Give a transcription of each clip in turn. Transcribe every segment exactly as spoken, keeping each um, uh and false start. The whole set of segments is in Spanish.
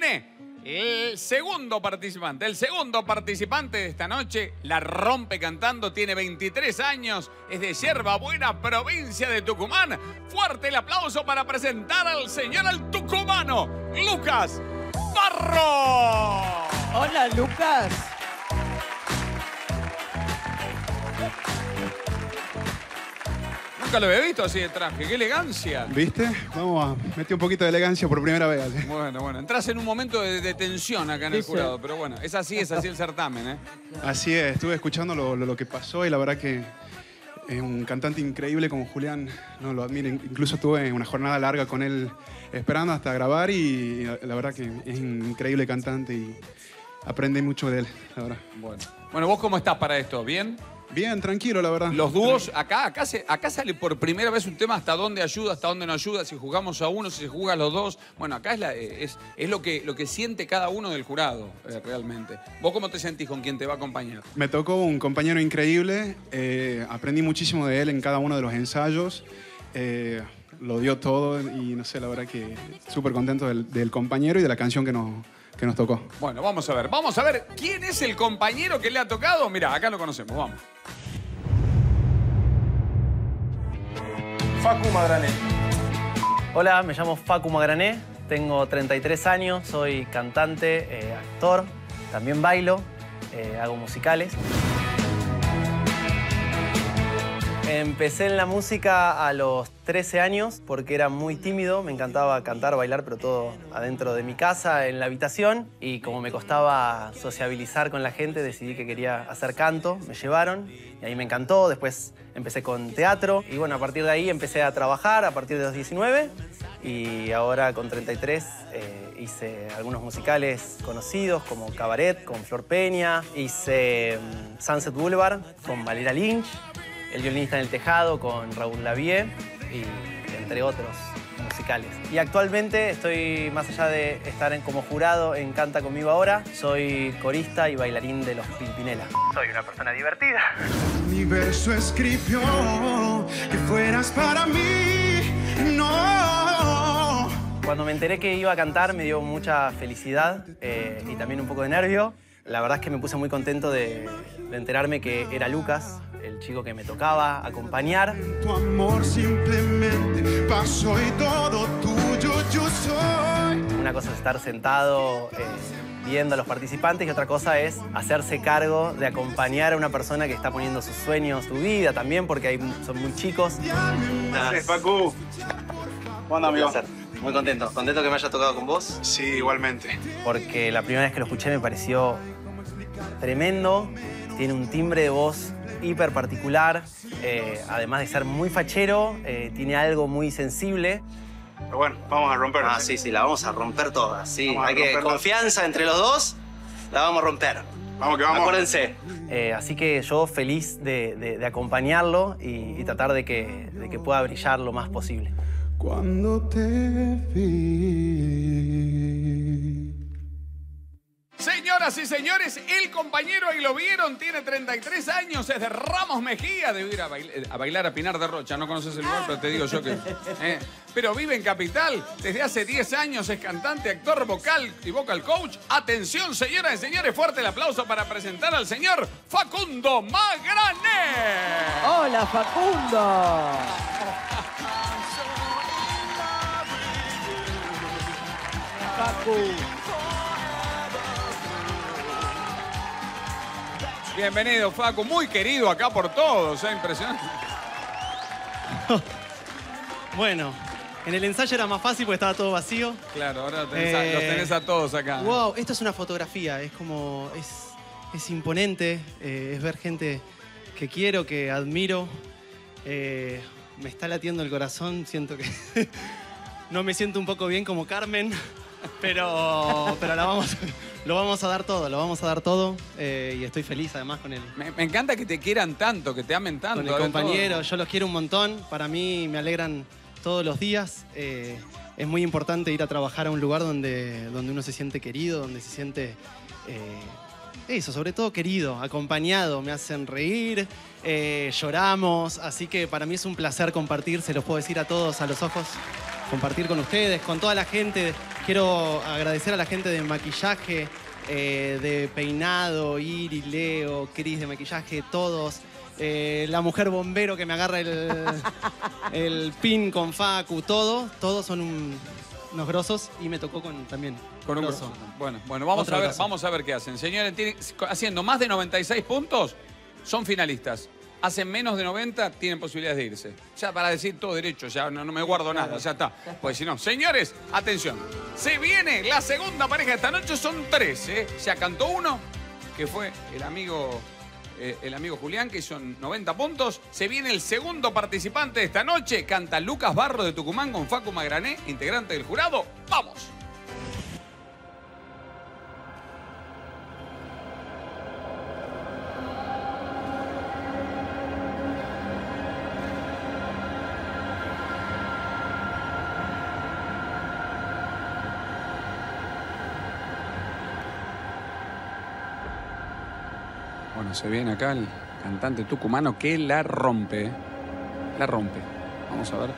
Magrané. El segundo participante, el segundo participante de esta noche la rompe cantando, tiene veintitrés años, es de Yerba Buena, provincia de Tucumán. Fuerte el aplauso para presentar al señor al tucumano, Lucas Barro. Hola, Lucas. Nunca lo había visto así de traje, qué elegancia. ¿Viste? Vamos a meter un poquito de elegancia por primera vez. ¿Sí? Bueno, bueno, entras en un momento de, de tensión acá en el Sí, jurado, sí. pero bueno, es así, es así el certamen, ¿eh? Así es, estuve escuchando lo, lo- lo que pasó y la verdad que es un cantante increíble como Julián, no lo admiro. Incluso tuve una jornada larga con él esperando hasta grabar y la, la verdad que es un increíble cantante y aprendí mucho de él, la verdad. Bueno. Bueno, ¿vos cómo estás para esto? ¿Bien? Bien, tranquilo, la verdad. Los dúos, acá, acá, se- acá sale por primera vez un tema hasta dónde ayuda, hasta dónde no ayuda, si jugamos a uno, si se juega a los dos. Bueno, acá es, la- es, es lo, que, lo que siente cada uno del jurado, eh, realmente. ¿Vos cómo te sentís con quien te va a acompañar? Me tocó un compañero increíble, eh, aprendí muchísimo de él en cada uno de los ensayos, eh, lo dio todo y no sé, la verdad que súper contento del, del compañero y de la canción que nos, que nos tocó. Bueno, vamos a ver, vamos a ver quién es el compañero que le ha tocado. Mirá, acá lo conocemos, vamos. Facu Magrané. Hola, me llamo Facu Magrané, tengo treinta y tres años, soy cantante, eh, actor, también bailo, eh, hago musicales. Empecé en la música a los trece años porque era muy tímido, me encantaba cantar, bailar, pero todo adentro de mi casa, en la habitación. Y como me costaba sociabilizar con la gente, decidí que quería hacer canto, me llevaron y ahí me encantó. Después empecé con teatro y bueno, a partir de ahí empecé a trabajar a partir de los diecinueve y ahora con treinta y tres eh, hice algunos musicales conocidos como Cabaret con Flor Peña, hice um, Sunset Boulevard con Valeria Lynch, El violinista en el tejado con Raúl Lavie y entre otros musicales. Y actualmente estoy, más allá de estar en, como jurado en Canta Conmigo Ahora, soy corista y bailarín de los Pimpinela. Soy una persona divertida. Mi verso escribió que fueras para mí, no. Cuando me enteré que iba a cantar me dio mucha felicidad eh, y también un poco de nervio. La verdad es que me puse muy contento de, de enterarme que era Lucas, el chico que me tocaba acompañar. Tu amor simplemente pasó y todo tuyo yo soy. Una cosa es estar sentado eh, viendo a los participantes y otra cosa es hacerse cargo de acompañar a una persona que está poniendo sus sueños, su vida también, porque hay, son muy chicos. Gracias, Facu. ¿Cómo andas, amigo? Un placer. Muy contento, contento que me haya tocado con vos. Sí, igualmente. Porque la primera vez que lo escuché me pareció tremendo. Tiene un timbre de voz hiper particular. Eh, además de ser muy fachero, eh, tiene algo muy sensible. Pero bueno, vamos a romper. Ah, sí, sí, la vamos a romper todas. Sí, Vamos a hay que romperla. confianza entre los dos, la vamos a romper. Vamos que vamos. Acuérdense. Eh, así que yo feliz de, de- de acompañarlo y, y tratar de que, de que pueda brillar lo más posible. Cuando te vi. Señoras y señores, el compañero, ahí lo vieron, tiene treinta y tres años, es de Ramos Mejía, debe ir a, bail a bailar a Pinar de Rocha, no conoces el lugar, pero te digo yo que... eh. Pero vive en Capital, desde hace diez años es cantante, actor, vocal y vocal coach. Atención, señoras y señores, fuerte el aplauso para presentar al señor Facundo Magrané. Hola, Facundo. Facu. Bienvenido, Facu, muy querido acá por todos, ¿eh? Impresionante. Bueno, en el ensayo era más fácil porque estaba todo vacío. Claro, ahora tenés a- Eh, los tenés a todos acá. Wow, esto es una fotografía, es como. es, es imponente, eh, es ver gente que quiero, que admiro. Eh, me está latiendo el corazón, siento que. No me siento un poco bien como Carmen, pero, pero la vamos, lo vamos a dar todo, lo vamos a dar todo. eh, y estoy feliz además con él. Me, me encanta que te quieran tanto, que te amen tanto. Con el ahora compañero, todo. yo los quiero un montón. Para mí me alegran todos los días. Eh, es muy importante ir a trabajar a un lugar donde, donde uno se siente querido, donde se siente, eh, eso, sobre todo querido, acompañado. Me hacen reír, eh, lloramos. Así que para mí es un placer compartir, se los puedo decir a todos a los ojos. Compartir con ustedes, con toda la gente. Quiero quiero agradecer a la gente de maquillaje, eh, de peinado, Iri, Leo, Cris de maquillaje, todos. Eh, la mujer bombero que me agarra el, el pin con Facu, todo. Todos son un, unos grosos y me tocó con también. Con un grosso. grosso. Bueno, bueno, vamos Otro a ver, grosso. vamos a ver qué hacen. Señores, tienen- haciendo más de noventa y seis puntos, son finalistas. Hacen menos de noventa, tienen posibilidades de irse. Ya para decir todo derecho, ya no, no me guardo nada, ya está. Pues si no, señores, atención. Se viene la segunda pareja de esta noche, son tres, ¿eh? Ya cantó uno, que fue el amigo, eh, el amigo Julián, que hizo noventa puntos. Se viene el segundo participante de esta noche, canta Lucas Barro de Tucumán con Facu Magrané, integrante del jurado. ¡Vamos! Bueno, se viene acá el cantante tucumano que la rompe. ¿eh? La rompe. Vamos a ver.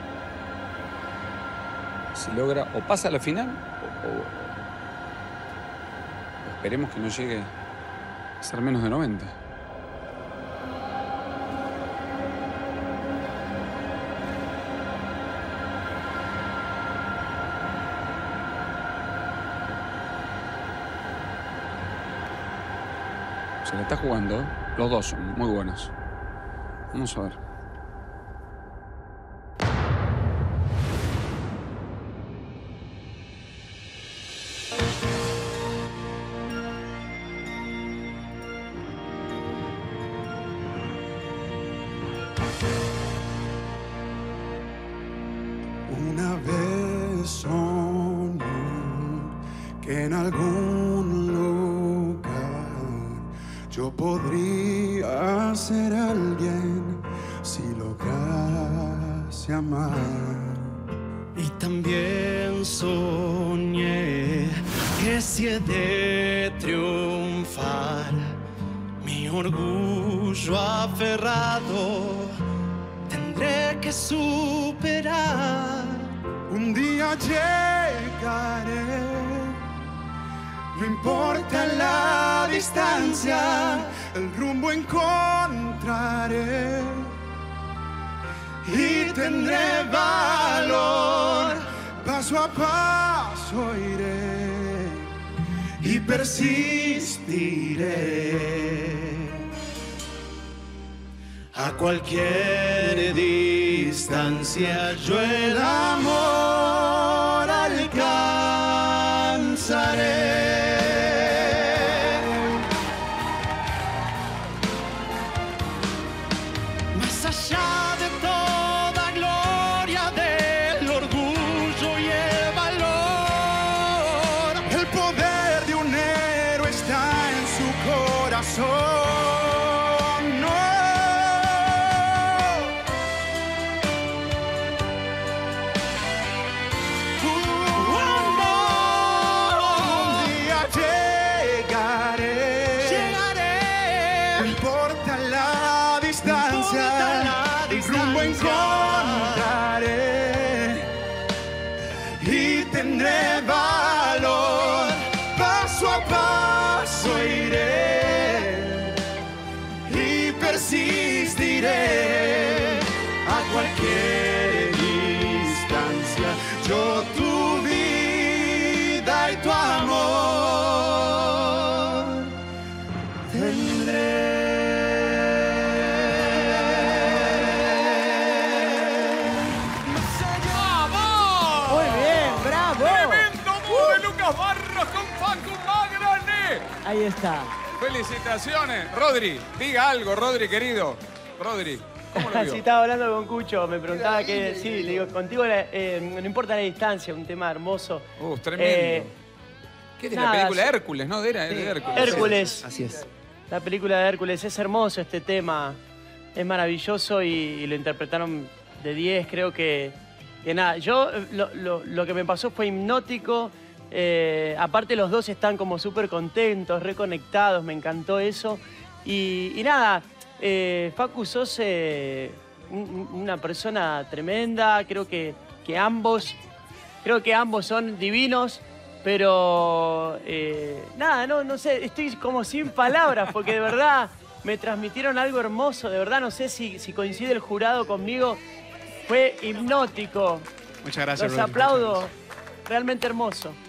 Si logra o pasa a la final o, o- o esperemos que no llegue a ser menos de noventa. Se la está jugando, ¿eh? Los dos son muy buenos. Vamos a ver. Una vez soñé que en algún lugar yo podría ser alguien si lograse amar. Y también soñé que si he de triunfar, mi orgullo aferrado tendré que superar. Un día llegaré, no importa la distancia, el rumbo encontraré y tendré valor. Paso a paso iré y persistiré. A cualquier distancia yo el amor alcanzaré. Más allá de toda gloria del orgullo y el valor, El poder de un héroe está en su corazón. No. Un día llegaré. llegaré. No importa la distancia, importa la el rumbo distancia. encontraré y tendré valor. Paso a paso iré y persistiré. A cualquier distancia, yo tu vida y tu amor tendré. ¡Vamos! Muy bien, bravo. ¡Tremendo dúo de Lucas Barros con Facu Magrané! Ahí está. ¡Felicitaciones! Rodri, diga algo, Rodri, querido. Rodri, ¿cómo lo vio? Sí, estaba hablando con Cucho, me preguntaba que, sí, le digo, contigo eh, no importa la distancia, un tema hermoso. Uf, tremendo. Eh, ¿Qué es de nada, la película sí. Hércules, no? Era, era de Hércules. Hércules. Así es. La película de Hércules, es hermoso este tema, es maravilloso y, y lo interpretaron de diez, creo que, que nada, yo eh, lo, lo- lo que me pasó fue hipnótico, eh, aparte los dos están como súper contentos, reconectados, me encantó eso y, y nada, eh, Facu, sos eh, un- un- una persona tremenda, creo que, que ambos Creo que ambos son divinos, pero eh, nada, no, no sé, estoy como sin palabras porque de verdad me transmitieron algo hermoso, de verdad no sé si, si coincide el jurado conmigo, fue hipnótico. Muchas gracias, Los Rodri. aplaudo, realmente hermoso.